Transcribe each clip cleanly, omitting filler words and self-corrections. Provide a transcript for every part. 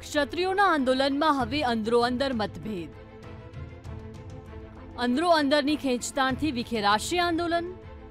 ક્ષત્રિયોના આંદોલનમાં હવે અંદરો-અંદર મતભેદ. અંદરો-અંદરની ખેંચતાણથી વિખેરાશે આંદોલન.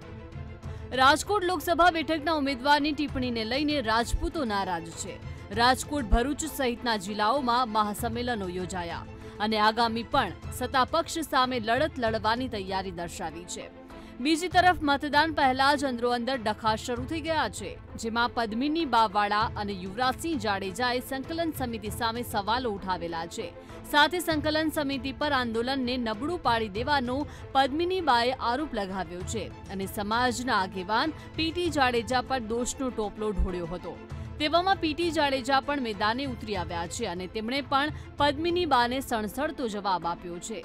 રાજકોટ લોકસભા બેઠકના ઉમેદવારની ટિપ્પણીને લઈને રાજપૂતો નારાજ છે. રાજકોટ, ભરૂચ સહિતના જિલ્લાઓમાં મહાસંમેલનો યોજાયા અને આગામી પણ સત્તાપક્ષ સામે લડત લડવાની તૈયારી દર્શાવી છે. બીજી તરફ મતદાન પહેલા જ અંદરો-અંદર ડખા શરૂ થઈ ગયા છે, જેમાં પદ્મિની બાવાળા અને યુવરાજસિંહ જાડેજાએ સંકલન સમિતિ સામે સવાલો ઉઠાવેલા છે. સાથે સંકલન સમિતિ પર આંદોલનને નબળું પાડી દેવાનો પદ્મિની બાએ આરોપ લગાવ્યો છે અને સમાજના આગેવાન પીટી જાડેજા પર દોષનો ટોપલો ઢોળ્યો હતો. તેવામાં પીટી જાડેજા પણ મેદાને ઉતરી આવ્યા છે અને તેમણે પણ પદ્મિની બાને સણસણતો જવાબ આપ્યો છે.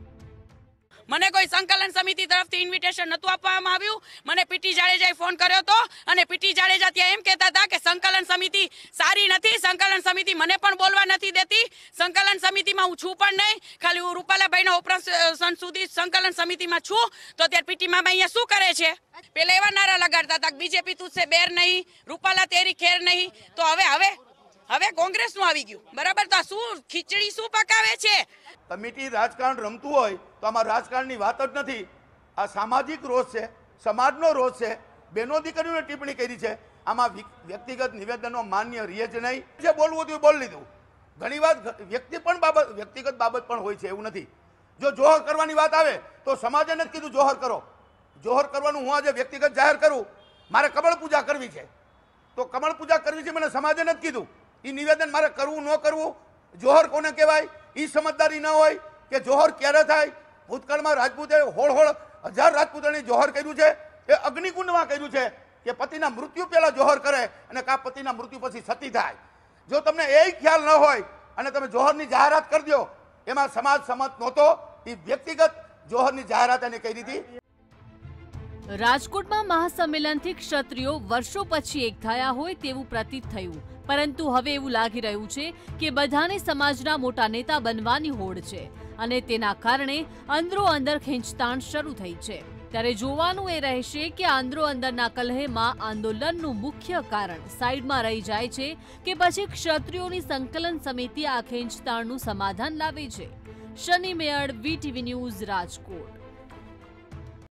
મને કોઈ સંકલન સમિતિ તરફથી ઇન્વિટેશન નતું આપવામાં આવ્યું. મને પીટી જાડેજાએ ફોન કર્યો હતો અને પીટી જાડેજા ત્યાં એમ કહેતા હતા કે સંકલન સમિતિ સારી નથી, સંકલન સમિતિ મને પણ બોલવા નથી દેતી, સંકલન સમિતિમાં હું છું પણ નહીં, ખાલી હું રૂપાલાભાઈના ઓપરેશન સુધી સંકલન સમિતિમાં છું. તો ત્યારે પીટી મામા અહીંયા શું કરે છે? પેલા એવા નારા લગાડતા હતા કે બીજેપી તુજસે બેર નહીં, રૂપાલા તેરી ખેર નહીં. તો હવે કોંગ્રેસનું આવી ગયું, બરાબર? તો આ શું ખીચડી શું પકાવે છે? કમિટી રાજકારણ રમતું હોય તો આમાં રાજકારણની વાત જ નથી. આ સામાજિક રોષ છે, સમાજનો રોષ છે. બેનો દીકરીઓને ટિપ્પણી કરી છે, આમાં વ્યક્તિગત નિવેદનો માન્ય રહે જ નહીં. જે બોલવું હતું બોલી લીધું. ઘણી વાર વ્યક્તિગત બાબત પણ હોય છે, એવું નથી. જો જોહર કરવાની વાત આવે તો સમાજે નથી કીધું જોહર કરો. જોહર કરવાનું હું આજે વ્યક્તિગત જાહેર કરું, મારે કમળ પૂજા કરવી છે તો કમળ પૂજા કરવી છે, મને સમાજે નથી કીધું. એ નિવેદન મારે કરવું ન કરવું, જોહર કોને કહેવાય એ સમજદારી ન હોય કે જોહર ક્યારે થાય. ભૂતકાળમાં રાજપૂતે હોળ હજાર રાજપૂતોને જોહર કર્યું છે. એ અગ્નિકુંડમાં કર્યું છે કે પતિના મૃત્યુ પહેલા જોહર કરે અને કા પતિના મૃત્યુ પછી સતી થાય. જો તમને એ ખ્યાલ ન હોય અને તમે જોહરની જાહેરાત કરી દો, એમાં સમાજ સમત નહોતો. એ વ્યક્તિગત જોહરની જાહેરાત એને કરી હતી. રાજકોટમાં મહાસંમેલનથી ક્ષત્રિયો વર્ષો પછી એક થયા હોય તેવું પ્રતીત થયું, પરંતુ હવે એવું લાગી રહ્યું છે કે બધાને સમાજના મોટા નેતા બનવાની હોડ છે અને તેના કારણે અંદરો-અંદર ખેંચતાણ શરૂ થઈ છે. ત્યારે જોવાનું એ રહેશે કે અંદરો-અંદરના કલહેમાં આંદોલનનું મુખ્ય કારણ સાઈડમાં રહી જાય છે કે પછી ક્ષત્રિયોની સંકલન સમિતિ આ ખેંચતાણનું સમાધાન લાવે છે. શનિ મેયડ, VTV ન્યૂઝ, રાજકોટ.